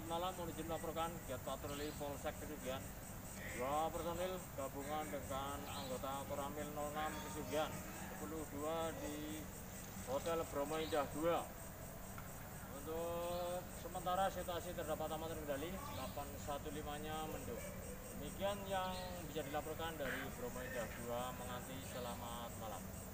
selamat malam. Mohon izin melaporkan kegiatan patroli Polsek Pesugihan. Dua personil gabungan dengan anggota Koramil 06 Pesugihan 22 di Hotel Bromo Indah 2. Untuk sementara situasi terdapat aman terkendali, 815-nya mendung. Demikian yang bisa dilaporkan dari Bromo Indah 2 menganti selamat malam.